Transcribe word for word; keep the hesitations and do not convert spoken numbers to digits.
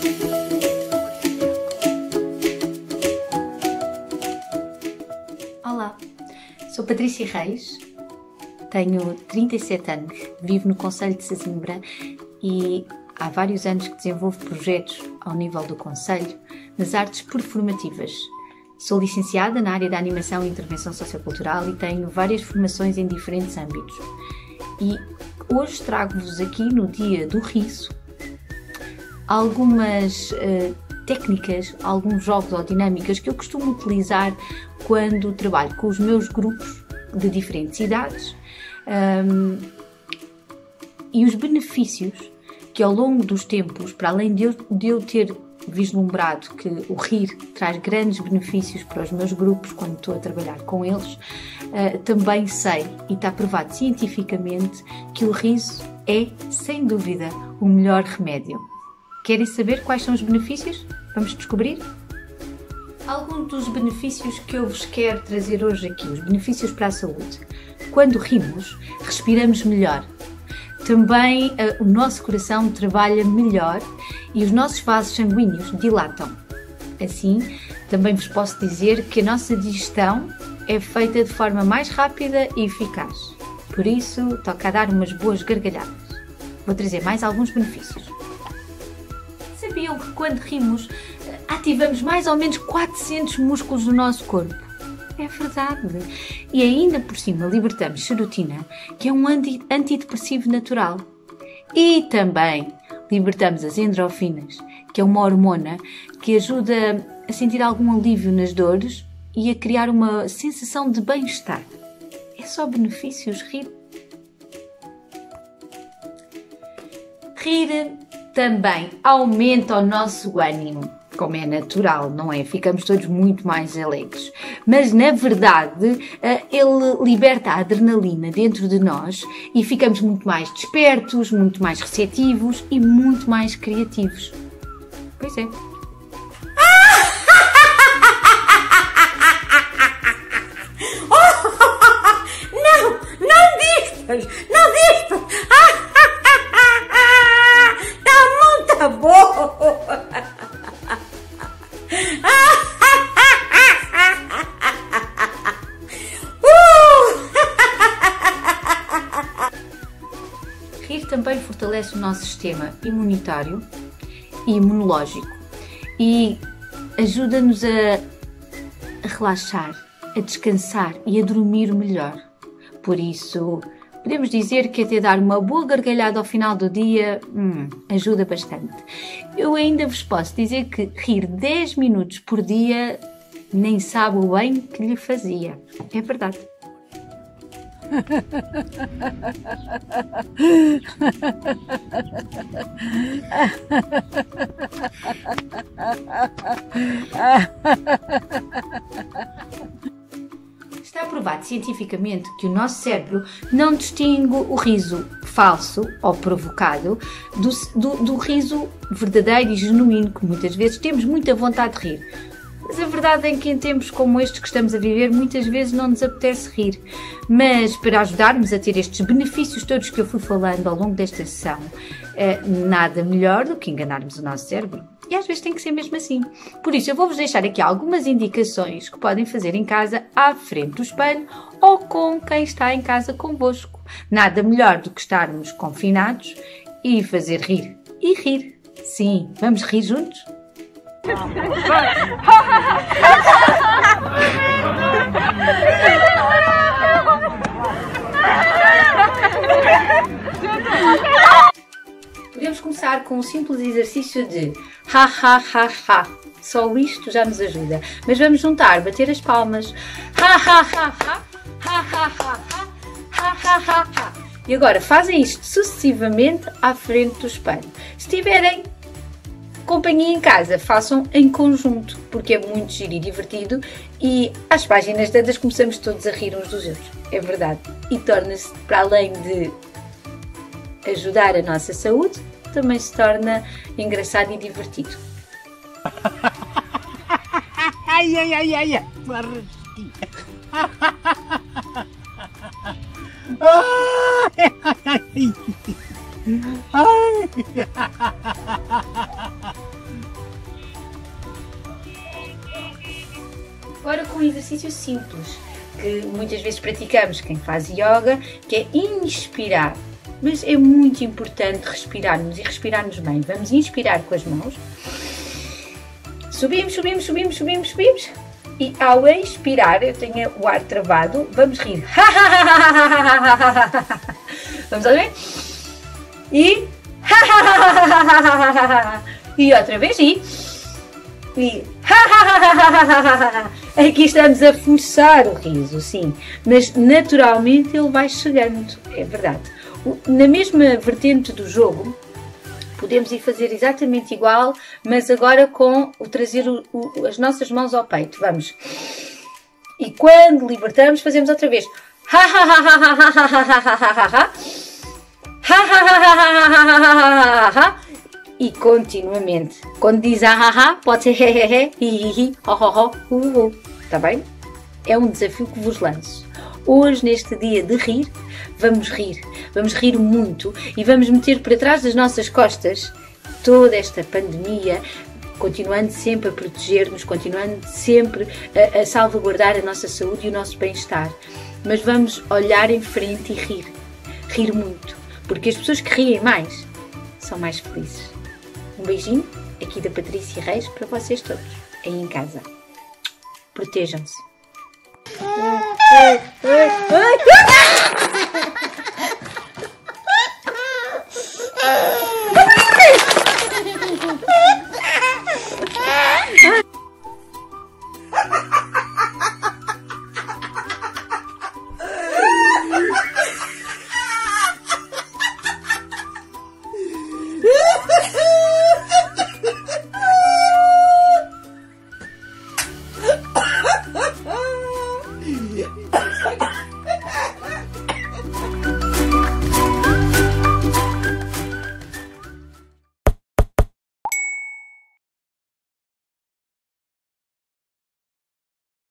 Olá, sou Patrícia Reis, tenho trinta e sete anos, vivo no concelho de Sesimbra e há vários anos que desenvolvo projetos ao nível do concelho nas artes performativas. Sou licenciada na área da animação e intervenção sociocultural e tenho várias formações em diferentes âmbitos. E hoje trago-vos aqui, no dia do riso, algumas uh, técnicas, alguns jogos ou dinâmicas que eu costumo utilizar quando trabalho com os meus grupos de diferentes idades um, e os benefícios que ao longo dos tempos, para além de eu, de eu ter vislumbrado que o rir traz grandes benefícios para os meus grupos quando estou a trabalhar com eles, uh, também sei, e está provado cientificamente, que o riso é, sem dúvida, o melhor remédio. Querem saber quais são os benefícios? Vamos descobrir? Alguns dos benefícios que eu vos quero trazer hoje aqui, os benefícios para a saúde. Quando rimos, respiramos melhor. Também uh, o nosso coração trabalha melhor e os nossos vasos sanguíneos dilatam. Assim, também vos posso dizer que a nossa digestão é feita de forma mais rápida e eficaz. Por isso, toca a dar umas boas gargalhadas. Vou trazer mais alguns benefícios. Sabiam que quando rimos, ativamos mais ou menos quatrocentos músculos do nosso corpo? É verdade. E ainda por cima libertamos serotonina, que é um anti antidepressivo natural. E também libertamos as endorfinas, que é uma hormona que ajuda a sentir algum alívio nas dores e a criar uma sensação de bem-estar. É só benefícios rir. Rir também aumenta o nosso ânimo. Como é natural, não é? Ficamos todos muito mais alegres. Mas, na verdade, ele liberta a adrenalina dentro de nós e ficamos muito mais despertos, muito mais receptivos e muito mais criativos. Pois é. Não! Não destas! Não destas! Está muito bom! Rir também fortalece o nosso sistema imunitário e imunológico e ajuda-nos a, a relaxar, a descansar e a dormir melhor. Por isso, podemos dizer que até dar uma boa gargalhada ao final do dia hum, ajuda bastante. Eu ainda vos posso dizer que rir dez minutos por dia nem sabe o bem que lhe fazia. É verdade. Está provado cientificamente que o nosso cérebro não distingue o riso falso ou provocado do, do, do riso verdadeiro e genuíno, que muitas vezes temos muita vontade de rir. Mas a verdade é que em tempos como estes que estamos a viver, muitas vezes não nos apetece rir. Mas para ajudarmos a ter estes benefícios todos que eu fui falando ao longo desta sessão, é nada melhor do que enganarmos o nosso cérebro. E às vezes tem que ser mesmo assim. Por isso eu vou-vos deixar aqui algumas indicações que podem fazer em casa à frente do espelho ou com quem está em casa convosco. Nada melhor do que estarmos confinados e fazer rir. E rir. Sim, vamos rir juntos? Podemos começar com um simples exercício de ha ha ha ha. Só isto já nos ajuda. Mas vamos juntar, bater as palmas. Ha ha ha ha. Ha ha ha ha. Ha ha ha ha. E agora fazem isto sucessivamente à frente do espelho. Se tiverem companhia em casa, façam em conjunto, porque é muito giro e divertido e às páginas dadas começamos todos a rir uns dos outros. É verdade. E torna-se, para além de ajudar a nossa saúde, também se torna engraçado e divertido. Ai, ai, ai, ai, ai. Ai. exercício simples que muitas vezes praticamos quem faz yoga, que é inspirar. Mas é muito importante respirarmos e respirarmos bem. Vamos inspirar com as mãos. Subimos, subimos, subimos, subimos, subimos. E ao expirar, eu tenho o ar travado, vamos rir. Vamos a ver? E... E outra vez. E... E... Aqui estamos a forçar o riso, sim. Mas naturalmente ele vai chegando. É verdade. Na mesma vertente do jogo, podemos ir fazer exatamente igual, mas agora com o trazer o, o, as nossas mãos ao peito. Vamos. E quando libertamos, fazemos outra vez. E continuamente. Quando diz ah, pode ser hehehe, hihihi, ho, ho, ho, uh, uh. Está bem? É um desafio que vos lanço. Hoje, neste dia de rir, vamos rir. Vamos rir muito e vamos meter para trás das nossas costas toda esta pandemia, continuando sempre a proteger-nos, continuando sempre a, a salvaguardar a nossa saúde e o nosso bem-estar. Mas vamos olhar em frente e rir. Rir muito. Porque as pessoas que riem mais são mais felizes. Um beijinho aqui da Patrícia Reis para vocês todos, aí em casa. Protejam-se. Ha